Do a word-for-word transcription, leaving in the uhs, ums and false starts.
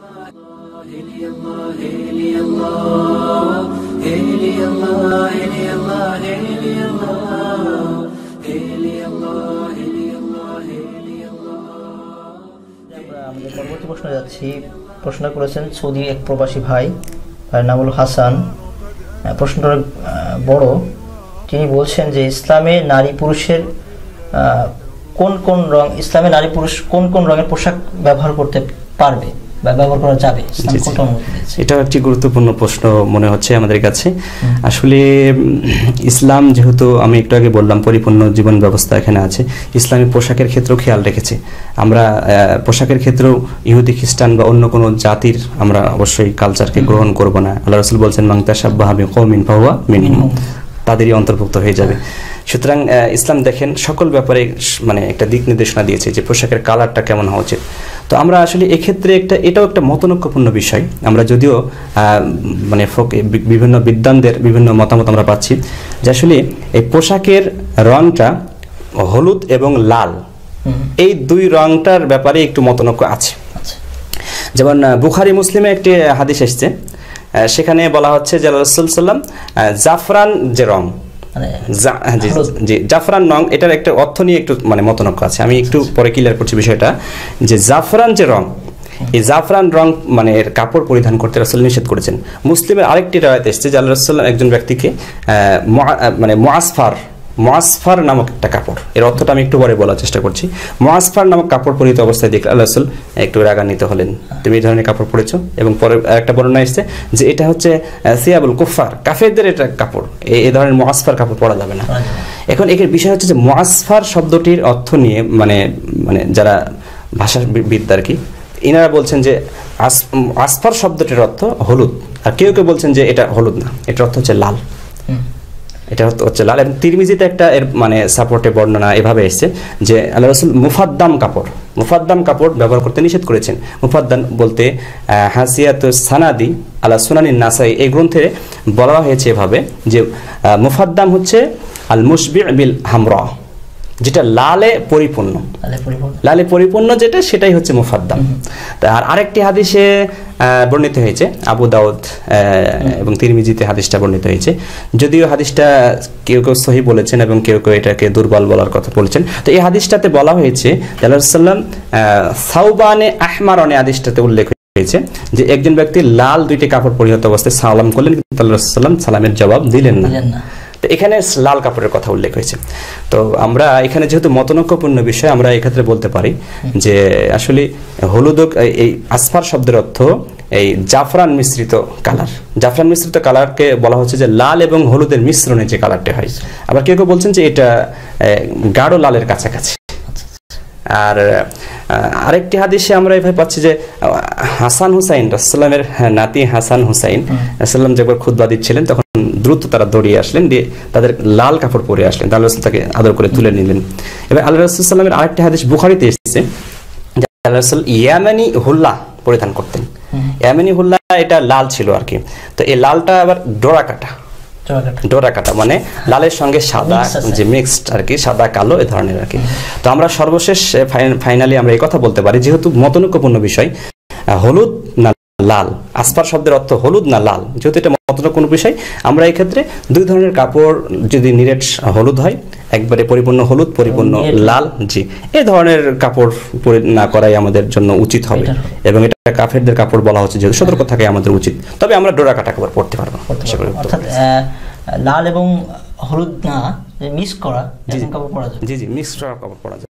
আমাদের পরবর্তী প্রশ্ন যাচ্ছি। প্রশ্ন করেছেন সৌদি এক প্রবাসী ভাই, তার নাম হল হাসান। প্রশ্নটা বড়। তিনি বলছেন যে ইসলামে নারী পুরুষের কোন কোন রং ইসলামে নারী পুরুষ কোন কোন রঙের পোশাক ব্যবহার করতে পারবে বা ব্যবহার করা যাবে? এটা একটি গুরুত্বপূর্ণ প্রশ্ন মনে হচ্ছে আমাদের কাছে। আসলে ইসলাম যেহেতু আমি একটু আগে বললাম পরিপূর্ণ জীবন ব্যবস্থা এখানে আছে, ইসলামী পোশাকের ক্ষেত্রেও খেয়াল রেখেছে। আমরা পোশাকের ক্ষেত্রেও ইহুদি খ্রিস্টান বা অন্য কোনো জাতির আমরা অবশ্যই কালচারকে গ্রহণ করব না। আল্লাহ রাসূল বলছেন মান তাশাব্বাহা বিকওমিন ফাহুয়া মিনহুম, তাদেরই অন্তর্ভুক্ত হয়ে যাবে। সুতরাং ইসলাম দেখেন সকল ব্যাপারে মানে একটা দিক নির্দেশনা দিয়েছে যে পোশাকের কালারটা কেমন হওয়া উচিত। তো আমরা আসলে এক্ষেত্রে একটা এটাও একটা মতনৈক্যপূর্ণ বিষয়। আমরা যদিও মানে বিভিন্ন বিদ্বানদের বিভিন্ন মতামত আমরা পাচ্ছি যে আসলে এই পোশাকের রংটা হলুদ এবং লাল, এই দুই রংটার ব্যাপারে একটু মতনৈক্য আছে। যেমন বুখারী মুসলিমে একটি হাদিস এসেছে, সেখানে বলা হচ্ছে যে রাসূল সাল্লাল্লাহু আলাইহি ওয়াসাল্লাম জাফরান যে রং, জি জাফরান রং, এটার একটা অর্থ নিয়ে একটু মানে মতনৈক্য আছে। আমি একটু পরে ক্লিয়ার করছি বিষয়টা। যে জাফরান যে রং, এই জাফরান রং মানে এর কাপড় পরিধান করতে রাসূল নিষেধ করেছেন। মুসলিমের আরেকটি রাওয়ায়াতে এসেছে যে আল্লাহ রাসূল একজন ব্যক্তিকে মানে মুআসফার মুআসফার নামক একটা কাপড়, এর অর্থটা আমি একটু পরে বলার চেষ্টা করছি। মুআসফার নামক কাপড় পরিহিত অবস্থায় দেখলে আল্লাহ রাসূল একটু রাগান্বিত হলেন, তুমি এই ধরনের কাপড় পরেছো। এবং পরে একটা বর্ণনা এসেছে যে এটা হচ্ছে সিয়াবুল কুফার, কাফেরদের এটা কাপড়, এই ধরনের মুআসফার কাপড় পরা যাবে না। এখন এর বিষয় হচ্ছে যে মুআসফার শব্দটির অর্থ নিয়ে মানে মানে যারা ভাষাবিদ আর কি, ইনারা বলছেন যে আসফার শব্দটির অর্থ হলুদ, আর কেউ কেউ বলছেন যে এটা হলুদ না, এটার অর্থ হচ্ছে লাল। এটা হচ্ছে লাল। এবং তিরমিজিতে একটা এর মানে সাপোর্টে বর্ণনা এভাবে এসেছে যে আল্লাহ রাসূল মুফাদ্দাম কাপড় মুফাদ্দাম কাপড় ব্যবহার করতে নিষেধ করেছেন। মুফাদ্দাম বলতে হাসিয়াতুস সানাদি আলা সুনানিন নাসাই এই গ্রন্থে বলা হয়েছে এভাবে যে মুফাদ্দাম হচ্ছে আল মুশবি বিল হামরা, যেটা লালে পরিপূর্ণ, লালে পরিপূর্ণ যেটা সেটাই হচ্ছে মুফাদ্দাম। আর আরেকটি হাদিসে বর্ণিত হয়েছে, আবু দাউদ এবং তিরমিজিতে হাদিসটা বর্ণিত হয়েছে, যদিও হাদিসটা কেউ কেউ সহিহ বলেছেন এবং কেউ কেউ এটাকে দুর্বল বলার কথা বলেছেন। তো এই হাদিসটাতে বলা হয়েছে আল্লাহ রাসূল সাল্লাল্লাহু আলাইহি ওয়াসাল্লাম সাওবানে আহমারনে হাদিসটাতে উল্লেখ হয়েছে যে একজন ব্যক্তি লাল দুইটি কাপড় পরিহিত অবস্থায় সালাম করলেন, কিন্তু আল্লাহ রাসূল সাল্লাল্লাহু আলাইহি ওয়াসাল্লাম সালামের জবাব দিলেন না। তো এখানে লাল কাপড়ের কথা উল্লেখ হয়েছে। তো আমরা এখানে যেহেতু মতনৈক্যপূর্ণ বিষয়, আমরা এক্ষেত্রে বলতে পারি যে আসলে হলুদ এই আসফার শব্দের অর্থ এই জাফরান মিশ্রিত কালার। জাফরান মিশ্রিত কালারকে বলা হচ্ছে যে লাল এবং হলুদের মিশ্রণে যে কালারটা হয়। আবার কেউ কেউ বলছেন যে এটা গাঢ় লালের কাছাকাছি। আর আরেকটি হাদিসে আমরা এভাবে পাচ্ছি যে হাসান হুসাইন রাসূলুল্লাহের নাতি হাসান হুসাইন রাসূলুল্লাহ যখন খুতবা দিচ্ছিলেন তখন দ্রুত তারা দৌড়িয়ে আসলেন, দিয়ে তাদের লাল কাপড় পরে আসলেন, আল্লাহ রাসূল তাকে আদর করে তুলে নিলেন। এবার আল্লাহ রাসূল সাল্লাল্লাহু আলাইহি ওয়াসাল্লামের আরেকটি হাদিস বুখারীতে এসেছে যে আল্লাহ রাসূল ইয়ামানি হুল্লা পরিধান করতেন। ইয়ামানি হুল্লা এটা লাল ছিল আর কি। তো এই লালটা আবার ডোরা কাটা, ডোরা কাটা মানে লালের সঙ্গে সাদা যে মিক্সড আর কি, সাদা কালো এ ধরনের আর কি। তো আমরা সর্বশেষ ফাইনালি আমরা এই কথা বলতে পারি, যেহেতু মতনৈক্যপূর্ণ বিষয়, হলুদ না লাল, আসফার শব্দের অর্থ হলুদ না লাল, যেহেতু এটা মতনৈক্যপূর্ণ বিষয়, আমরা এই ক্ষেত্রে দুই ধরনের কাপড় যদি নিরেট হলুদ হয়, একবারে পরিপূর্ণ হলুদ পরিপূর্ণ লাল, জি এই ধরনের কাপড় পরে না করাই আমাদের জন্য উচিত হবে। এবং এটা কাফেরদের কাপড় বলা হচ্ছে, যেহেতু সতর্ক থাকাই আমাদের উচিত। তবে আমরা ডোরা কাটা কাপড় পরতে পারবো, অর্থাৎ লাল এবং হলুদ না মিক্স করা কাপড় পরা যায়। জি জি মিক্স করা কাপড় পরা যায়।